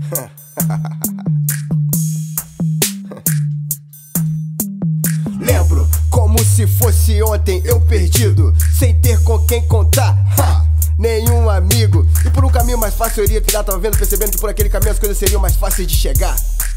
Lembro como se fosse ontem, eu perdido, sem ter com quem contar, nenhum amigo. E por um caminho mais fácil eu iria trilhar, tava vendo, percebendo que por aquele caminho as coisas seriam mais fáceis de chegar.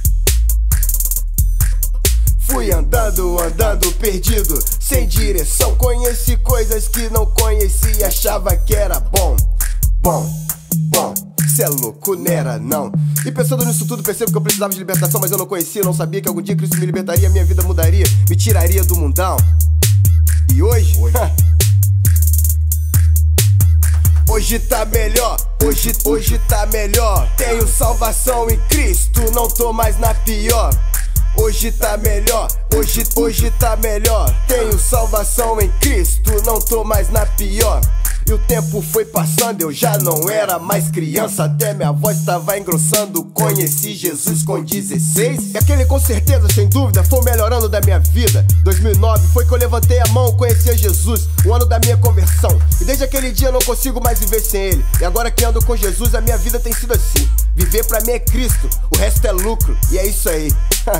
Fui andando, perdido, sem direção. Conheci coisas que não conhecia e achava que era bom. Cê é louco, não era não. E pensando nisso tudo, percebo que eu precisava de libertação, mas eu não conhecia, não sabia que algum dia Cristo me libertaria, minha vida mudaria, me tiraria do mundão. E hoje? Hoje tá melhor, hoje tá melhor. Tenho salvação em Cristo, não tô mais na pior. Hoje tá melhor, hoje tá melhor. Tenho salvação em Cristo, não tô mais na pior. E o tempo foi passando, eu já não era mais criança, até minha voz tava engrossando. Conheci Jesus com 16. E aquele com certeza, sem dúvida, foi o melhor ano da minha vida. 2009 foi que eu levantei a mão, conheci a Jesus, o ano da minha conversão. E desde aquele dia eu não consigo mais viver sem ele. E agora que ando com Jesus, a minha vida tem sido assim. Viver pra mim é Cristo, o resto é lucro. E é isso aí.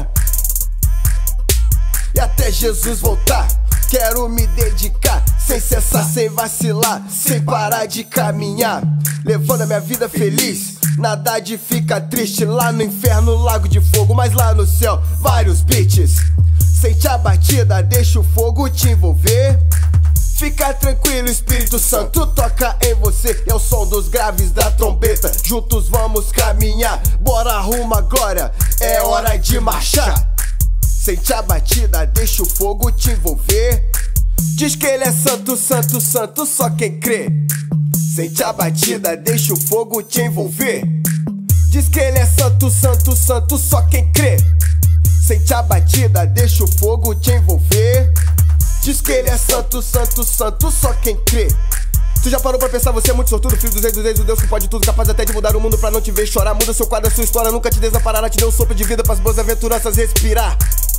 E até Jesus voltar, quero me dedicar, sem cessar, sem vacilar, sem parar de caminhar, levando a minha vida feliz, nada de ficar triste. Lá no inferno, lago de fogo, mas lá no céu, vários beats. Sente a batida, deixa o fogo te envolver. Fica tranquilo, Espírito Santo toca em você. É o som dos graves da trombeta, juntos vamos caminhar. Bora rumo à glória, é hora de marchar. Sente a batida, deixa o fogo te envolver. Diz que ele é santo, santo, santo, só quem crê. Sente a batida, deixa o fogo te envolver. Diz que ele é santo, santo, santo, só quem crê. Sente a batida, deixa o fogo te envolver. Diz que ele é santo, santo, santo, só quem crê. Tu já parou pra pensar, você é muito sortudo, filho dos reis, o Deus que pode tudo, capaz até de mudar o mundo pra não te ver chorar. Muda seu quadro, a sua história, nunca te desamparará, te deu um sopro de vida pras boas aventuranças respirar.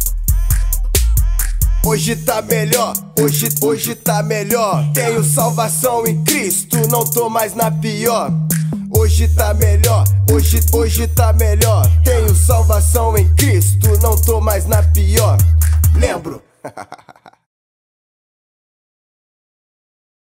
Hoje tá melhor, hoje tá melhor. Tenho salvação em Cristo, não tô mais na pior. Hoje tá melhor, hoje tá melhor. Tenho salvação em Cristo, não tô mais na pior. Lembro.